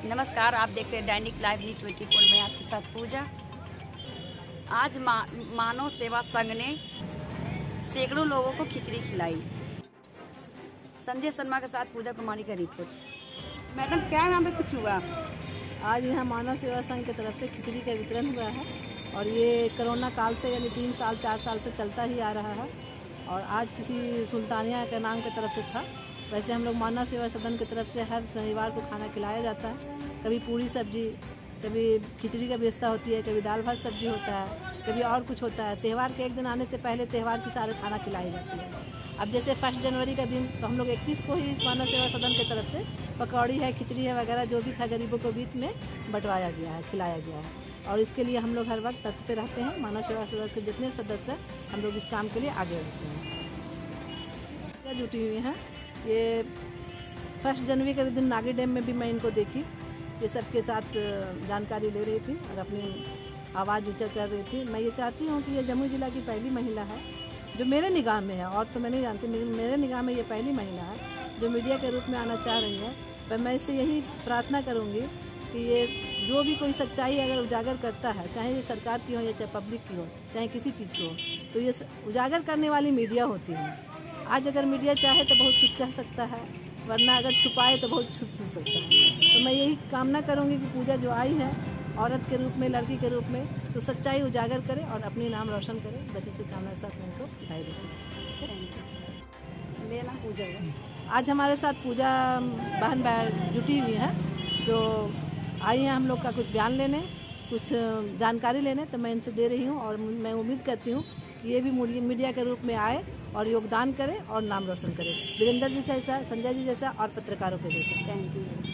नमस्कार, आप देख रहे हैं दैनिक लाइव न्यूज 24 में आपके साथ पूजा। आज मानव सेवा संघ ने सैकड़ों लोगों को खिचड़ी खिलाई। संजय शर्मा के साथ पूजा कुमारी का रिपोर्ट। मैडम, क्या नाम पे कुछ हुआ? आज यहाँ मानव सेवा संघ की तरफ से खिचड़ी का वितरण हुआ है और ये कोरोना काल से यानी 3 साल 4 साल से चलता ही आ रहा है और आज किसी सुल्तानिया के नाम की तरफ से था। वैसे हम लोग मानव सेवा सदन की तरफ से हर शनिवार को खाना खिलाया जाता है। कभी पूरी सब्जी, कभी खिचड़ी का व्यवस्था होती है, कभी दाल भात सब्जी होता है, कभी और कुछ होता है। त्यौहार के एक दिन आने से पहले त्यौहार की सारे खाना खिलाई जाती है। अब जैसे 1 जनवरी का दिन तो हम लोग 31 को ही इस मानव सेवा सदन की तरफ से पकौड़ी है, खिचड़ी है वगैरह जो भी था गरीबों को बीच में बंटवाया गया है, खिलाया गया है। और इसके लिए हम लोग हर वक्त तत्पर पे रहते हैं। मानव सेवा सदन के जितने सदस्य हम लोग इस काम के लिए आगे रहते हैं। जुटी हुई हैं। ये 1 जनवरी के दिन नागी डैम में भी मैं इनको देखी। ये सबके साथ जानकारी ले रही थी और अपनी आवाज़ ऊँचा कर रही थी। मैं ये चाहती हूँ कि ये जमुई ज़िला की पहली महिला है जो मेरे निगाह में है, और तो मैं नहीं जानती, मेरे निगाह में ये पहली महिला है जो मीडिया के रूप में आना चाह रही है। पर मैं इससे यही प्रार्थना करूँगी कि ये जो भी कोई सच्चाई अगर उजागर करता है, चाहे ये सरकार की हो या चाहे पब्लिक की हो, चाहे किसी चीज़ की हो, तो ये उजागर करने वाली मीडिया होती है। आज अगर मीडिया चाहे तो बहुत कुछ कह सकता है, वरना अगर छुपाए तो बहुत छुप सकता है। तो मैं यही कामना करूंगी कि पूजा जो आई है औरत के रूप में, लड़की के रूप में, तो सच्चाई उजागर करे और अपनी नाम रोशन करे। बस इसी कामना के साथ मैं उनको बधाई देती हूँ। मेरा नाम पूजा है। आज हमारे साथ पूजा बहन जुटी हुई है जो आई हैं हम लोग का कुछ बयान लेने, कुछ जानकारी लेने। तो मैं इनसे दे रही हूँ और मैं उम्मीद करती हूँ कि ये भी मीडिया के रूप में आए और योगदान करें और नाम रोशन करें, वीरेंद्र जी जैसा, संजय जी जैसा और पत्रकारों के जैसा। Thank you.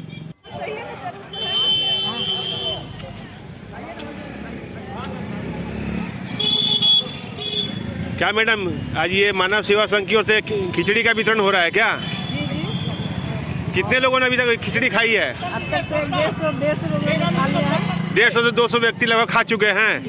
क्या मैडम, आज ये मानव सेवा संघ की ओर से खिचड़ी का वितरण हो रहा है क्या? जी जी। कितने लोगों ने अभी तक खिचड़ी खाई है? अब तक 150 लोगों ने खा लिया है। 150 से 200 व्यक्ति लगभग खा चुके हैं।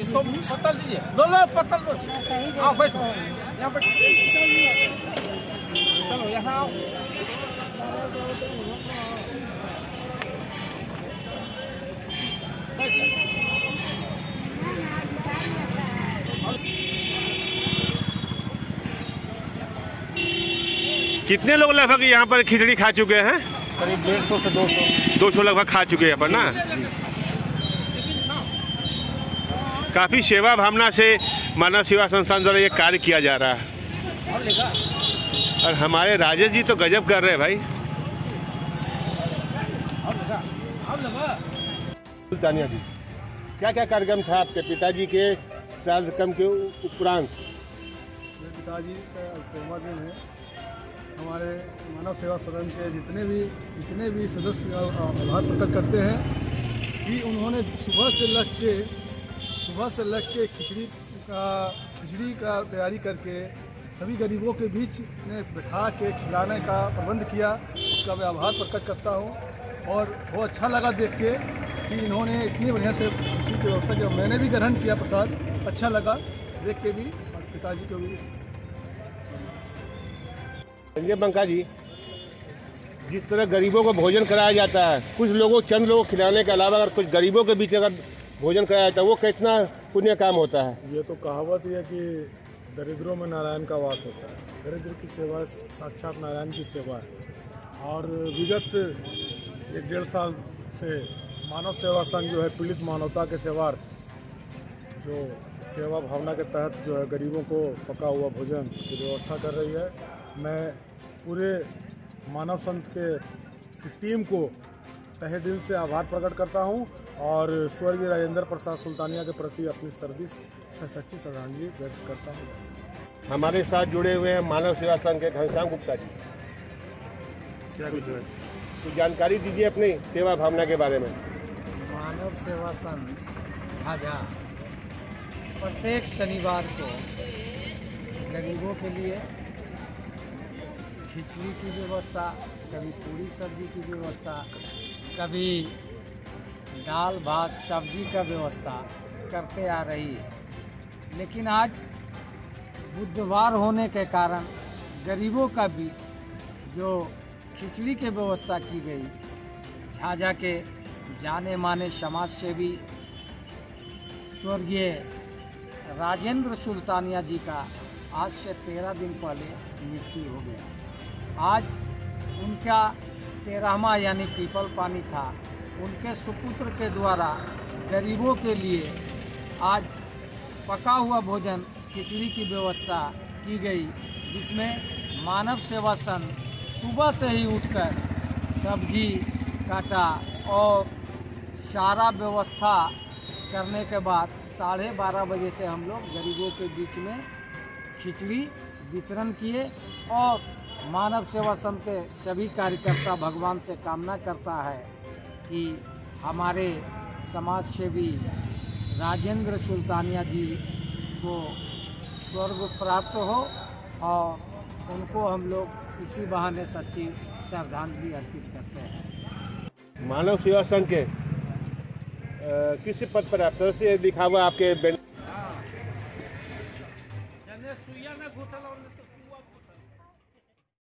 कितने लोग लगभग यहाँ पर खिचड़ी खा चुके हैं? करीब 150 से 200। 200 लगभग खा चुके हैं पर ना। काफी सेवा भावना से मानव सेवा संस्थान द्वारा ये कार्य किया जा रहा है और हमारे राजेश जी तो गजब कर रहे हैं भाई। सुल्तानिया जी, क्या क्या कार्यक्रम था आपके पिताजी के श्राद्ध कर्म के उपरांत? पिताजी का अल्पमा दिन है। हमारे मानव सेवा सदन के जितने भी सदस्य आभार प्रकट करते हैं कि उन्होंने सुबह से लग के खिचड़ी का तैयारी करके सभी गरीबों के बीच में बैठा के खिलाने का प्रबंध किया। उसका मैं आभार प्रकट करता हूँ और बहुत अच्छा लगा देख के कि इन्होंने इतनी बढ़िया से खिचड़ी की व्यवस्था किया। मैंने भी ग्रहण किया प्रसाद, अच्छा लगा देख के भी और पिताजी को भी। संजय बंका जी, जिस तरह गरीबों को भोजन कराया जाता है, कुछ लोगों चंद लोगों को खिलाने के अलावा अगर कुछ गरीबों के बीच अगर भोजन कराया जाता है, वो कितना पुण्य काम होता है। ये तो कहावत ही है कि दरिद्रों में नारायण का वास होता है। दरिद्र की सेवा साक्षात नारायण की सेवा है। और विगत 1-1.5 साल से मानव सेवा संघ जो है पीड़ित मानवता के सेवार्थ जो सेवा भावना के तहत जो है गरीबों को पका हुआ भोजन की व्यवस्था कर रही है। मैं पूरे मानव संघ की टीम को तहे दिल से आभार प्रकट करता हूं और स्वर्गीय राजेंद्र प्रसाद सुल्तानिया के प्रति अपनी सच्ची श्रद्धांजलि व्यक्त करता हूं। हमारे साथ जुड़े हुए हैं मानव सेवा संघ के घनश्याम गुप्ता जी। क्या कुछ है, तो जानकारी दीजिए अपनी सेवा भावना के बारे में। मानव सेवा संघ झाझा प्रत्येक शनिवार को गरीबों के लिए खिचड़ी की व्यवस्था, कभी पूरी सब्जी की व्यवस्था, कभी दाल भात सब्जी का व्यवस्था करते आ रही है। लेकिन आज बुधवार होने के कारण गरीबों का भी जो खिचड़ी की व्यवस्था की गई झाझा के जाने माने समाज सेवी स्वर्गीय राजेंद्र सुल्तानिया जी का आज से 13 दिन पहले मृत्यु हो गया। आज उनका 13वां यानी पीपल पानी था। उनके सुपुत्र के द्वारा गरीबों के लिए आज पका हुआ भोजन खिचड़ी की व्यवस्था की गई, जिसमें मानव सेवा संघ सुबह से ही उठकर सब्जी काटा और सारा व्यवस्था करने के बाद 12:30 बजे से हम लोग गरीबों के बीच में खिचड़ी वितरण किए और मानव सेवा संघ के सभी कार्यकर्ता भगवान से कामना करता है कि हमारे समाज सेवी राजेंद्र सुल्तानिया जी को स्वर्ग प्राप्त हो और उनको हम लोग इसी बहाने सच्ची श्रद्धांजलि अर्पित करते हैं। मानव सेवा संघ के किस पद पर आप सदस्य लिखा हुआ आपके